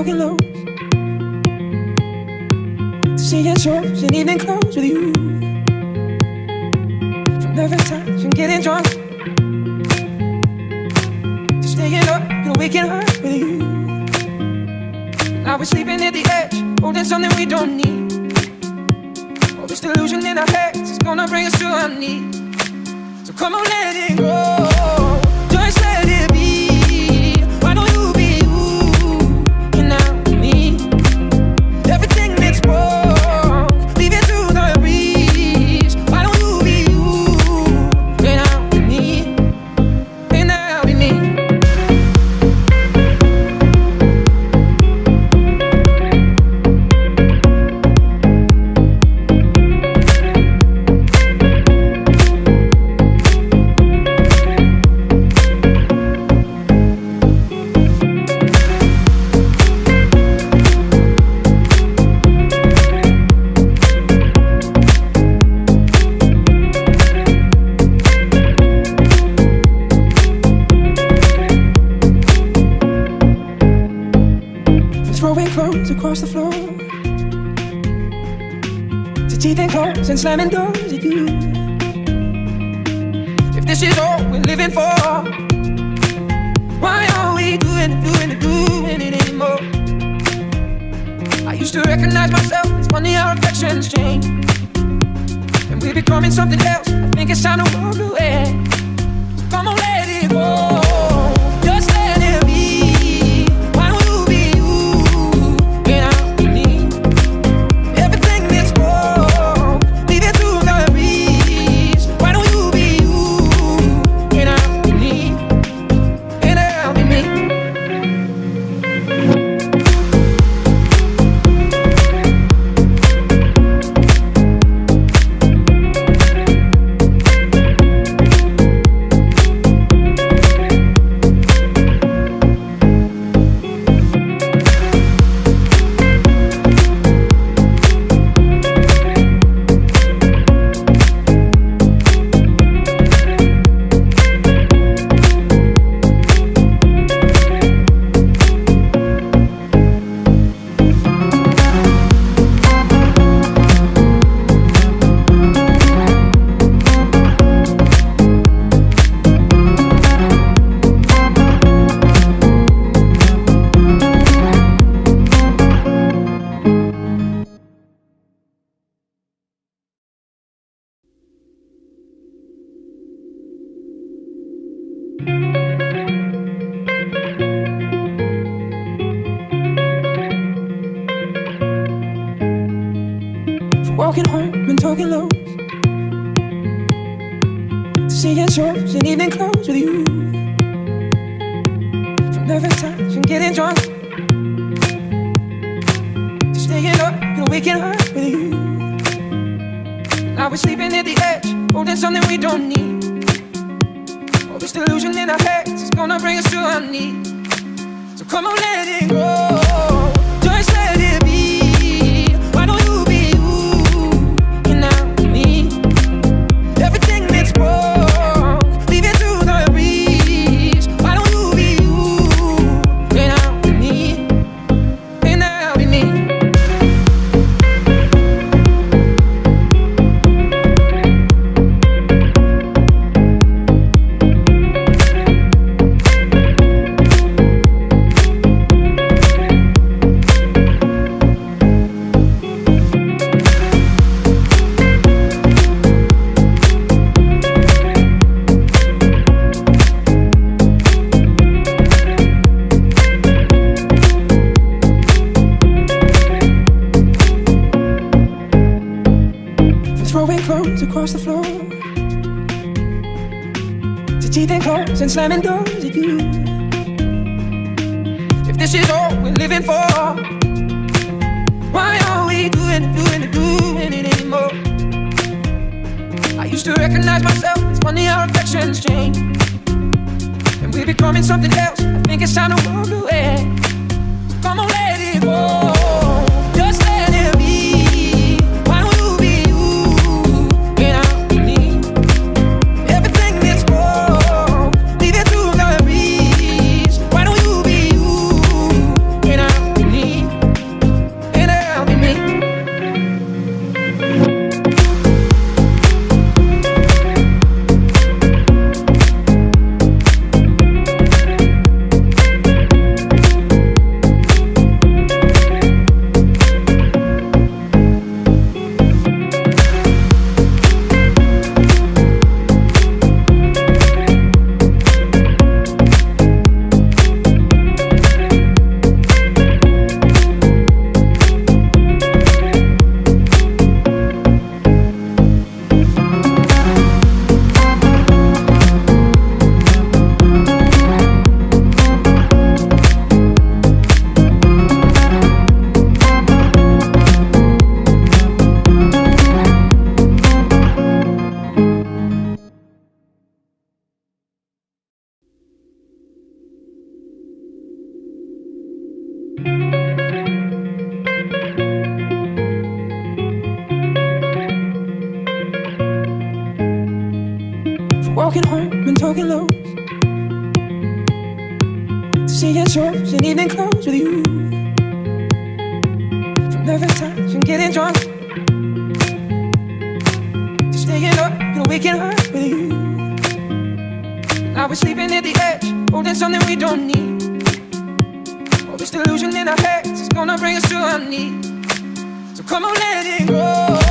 talking lows, seeing shows in evening clothes with you. From nervous touch and getting drunk to staying up and waking up with you. Now we're sleeping at the edge, holding something we don't need. All this delusion in our heads is gonna bring us to our knees. So come on, let it go, just let it be. Why don't you be you, and not me? Everything that's wrong, leave it to the breeze. Why don't you be you, and not me, and not be me? Throwing clothes across the floor, to teeth and claws and slamming doors at you. If this is all we're living for, why are we doing it anymore? I used to recognize myself, it's funny how affections change, and we're becoming something else. I think it's time to walk away. So come on, let it go, just let it be. Why don't you be you, and I'll be me? Everything that's wrong, leave it to the breeze. Why don't you be you, and I'll be me, and I'll be me? Walking home and talking lows, seeing shows in evening clothes with you. From nervous touch and getting drunk to staying up and waking up with you. Now we're sleeping at the edge, holding something we don't need. All this delusion in our heads is gonna bring us to our knees. So come on, let it go, just let it be. Why don't you be you, and not me? Everything that's wrong, leave it to the breeze. Why don't you be you, and I'll be me, and I'll be me? Throwing clothes across the floor, to teeth and claws and slamming doors at you. If this is all we're living for, why are we doing it anymore? I used to recognize myself, it's funny how affections change, and we're becoming something else. I think it's time to walk away. So come on, let it go, just let it be. Why don't you be you, and I'll be me? Everything that's wrong, leave it to the breeze. Why don't you be you, and I'll be me? shows and evening clothes with you. From the first touch and getting drunk to staying up and waking up with you. Now we're sleeping at the edge, holding something we don't need. All this delusion in our heads is gonna bring us to our knees. So come on, let it go.